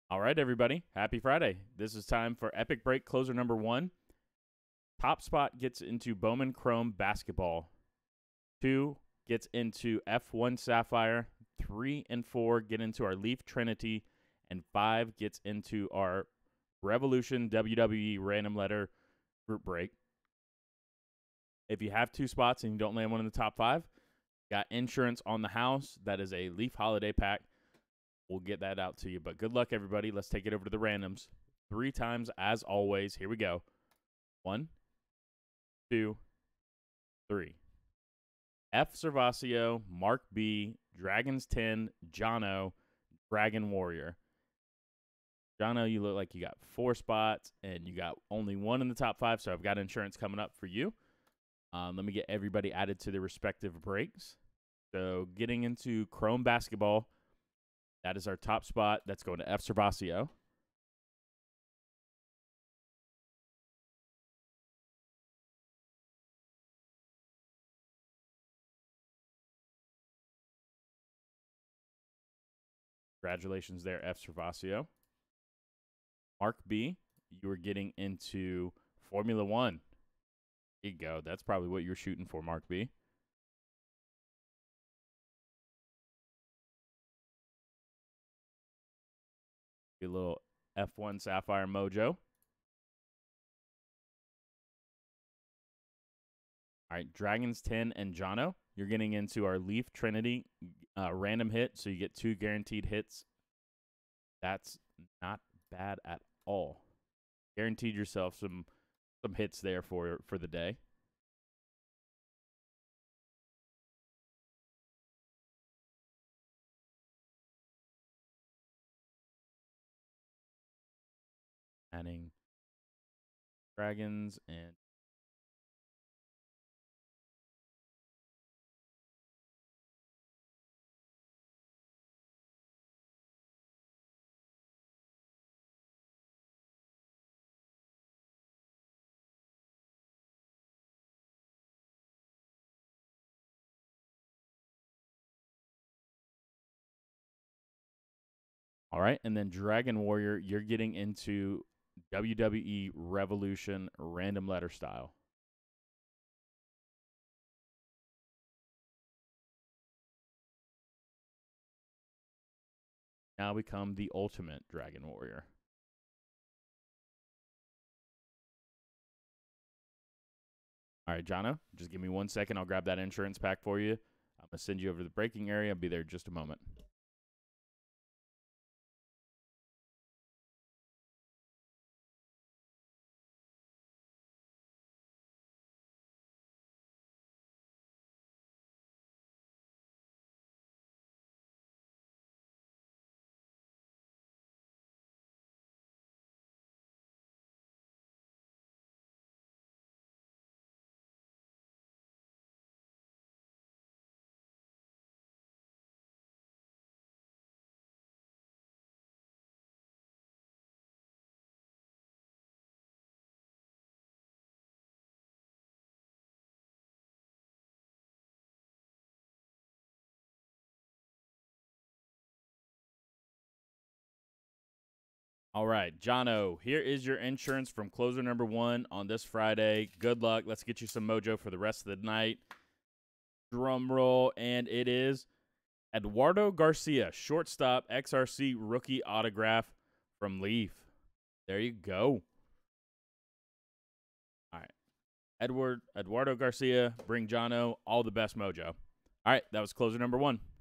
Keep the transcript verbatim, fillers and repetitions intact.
All right, everybody. Happy Friday. This is time for Epic Break closer number one. Top spot gets into Bowman Chrome Basketball. Two gets into F one Sapphire. Three and four get into our Leaf Trinity. And five gets into our Revolution W W E Random Letter Group Break. If you have two spots and you don't land one in the top five, got insurance on the house. That is a Leaf Holiday Pack. We'll get that out to you. But good luck, everybody. Let's take it over to the randoms. Three times, as always. Here we go. One, two, three. F. Servacio, Mark B, Dragons ten, Jono, Dragon Warrior. Jono, you look like you got four spots, and you got only one in the top five, so I've got insurance coming up for you. Um, let me get everybody added to their respective breaks. So getting into Chrome Basketball, that is our top spot. That's going to F. Servacio. Congratulations there, F. Servacio. Mark B, you are getting into Formula One. There you go. That's probably what you're shooting for, Mark B. A little F one Sapphire mojo. All right, Dragons ten and Jono. You're getting into our Leaf Trinity uh, random hit, so you get two guaranteed hits. That's not bad at all. Guaranteed yourself some some hits there for for the day. Adding Dragons and all right, and then Dragon Warrior, you're getting into W W E Revolution random letter style. Now become the ultimate Dragon Warrior. All right, Jono, just give me one second. I'll grab that insurance pack for you. I'm going to send you over to the breaking area. I'll be there in just a moment. All right, Jono, here is your insurance from closer number one on this Friday. Good luck. Let's get you some mojo for the rest of the night. Drum roll, and it is Eduardo Garcia, shortstop, X R C rookie autograph from Leaf. There you go. All right. Edward Eduardo Garcia, bring Jono all the best mojo. All right, that was closer number one.